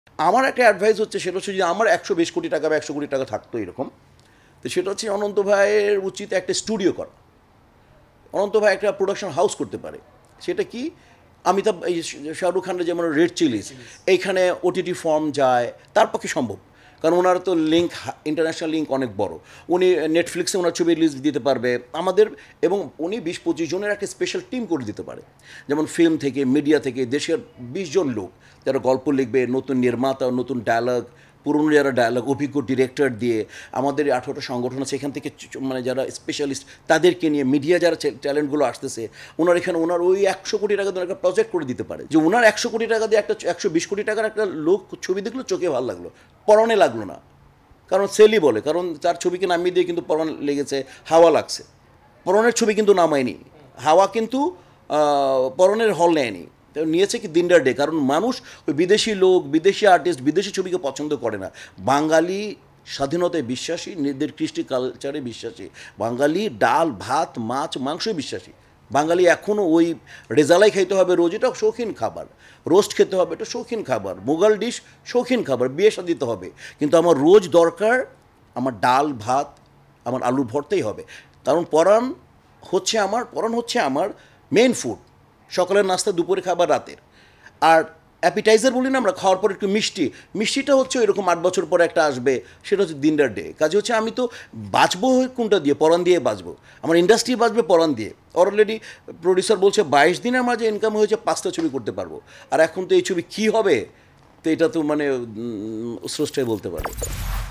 আমার একটা অ্যাডভাইস হচ্ছে সেটা হচ্ছে যে আমার ১২০ কোটি টাকা বা ১০০ কোটি টাকা থাকতো এরকম, তো সেটা হচ্ছে অনন্ত ভাইয়ের উচিত একটা স্টুডিও করা। অনন্ত ভাই একটা প্রোডাকশন হাউস করতে পারে। সেটা কি, অমিতাভ এই শাহরুখ খানের যেমন রেড চিলিজ, এইখানে ওটিটি ফর্ম যায়, তার পক্ষে সম্ভব, কারণ ওনার তো লিঙ্ক, ইন্টারন্যাশনাল লিঙ্ক অনেক বড়। উনি নেটফ্লিক্সে ওনার ছবি রিলিজ দিতে পারবে আমাদের, এবং উনি ২০-২৫ জনের একটা স্পেশাল টিম করে দিতে পারে, যেমন ফিল্ম থেকে, মিডিয়া থেকে, দেশের ২০ জন লোক যারা গল্প লিখবে, নতুন নির্মাতা, নতুন ডায়ালগ, পুরনো যারা ডায়ালগ, অভিজ্ঞ ডিরেক্টর দিয়ে, আমাদের ১৮টা সংগঠন আছে এখান থেকে, মানে যারা স্পেশালিস্ট তাদেরকে নিয়ে, মিডিয়া যারা ট্যালেন্টগুলো আসতেছে, ওনার এখানে ওনার ওই ১০০ কোটি টাকা দিয়ে একটা প্রজেক্ট করে দিতে পারে, যে ওনার ১০০ কোটি টাকা দিয়ে একটা ১২০ কোটি টাকার একটা লোক ছবি দেখলো, চোখে ভালো লাগলো, পরনে লাগলো না, কারণ সেলই বলে, কারণ তার ছবিকে নামিয়ে দিয়ে কিন্তু পরন লেগেছে, হাওয়া লাগছে, পরনের ছবি কিন্তু নামায়নি, হাওয়া কিন্তু পরনের হল নেয়নি, নিয়েছে কি দিনদার ডে, কারণ মানুষ ওই বিদেশি লোক, বিদেশি আর্টিস্ট, বিদেশি ছবিকে পছন্দ করে না। বাঙালি স্বাধীনতায় বিশ্বাসী, নিজেদের কৃষ্টি কালচারে বিশ্বাসী, বাঙালি ডাল ভাত মাছ মাংসই বিশ্বাসী, বাঙালি এখনও ওই রেজালাই খাইতে হবে রোজ, এটা শৌখিন খাবার, রোস্ট খেতে হবে, এটা শৌখিন খাবার, মুঘল ডিশ শৌখিন খাবার, বিয়ে শাদিতে হবে, কিন্তু আমার রোজ দরকার আমার ডাল ভাত, আমার আলুর ভর্তাই হবে, কারণ পরাণ হচ্ছে আমার মেইন ফুড, সকালের নাস্তা, দুপুরে খাবার, রাতের। আর অ্যাপিটাইজার বলি না আমরা, খাওয়ার পর একটু মিষ্টি, মিষ্টিটা হচ্ছে এরকম ৮ বছর পরে একটা আসবে, সেটা হচ্ছে দিনদার ডে। কাজে হচ্ছে আমি তো বাঁচবো কোনটা দিয়ে, পরাণ দিয়ে বাঁচবো, আমার ইন্ডাস্ট্রি বাঁচবে পরাণ দিয়ে। অলরেডি প্রডিউসার বলছে ২২ দিনে আমার যে ইনকাম হয়েছে ৫টা ছবি করতে পারবো, আর এখন তো এই ছবি কী হবে, তো এটা তো মানে স্রষ্টাই বলতে পারে।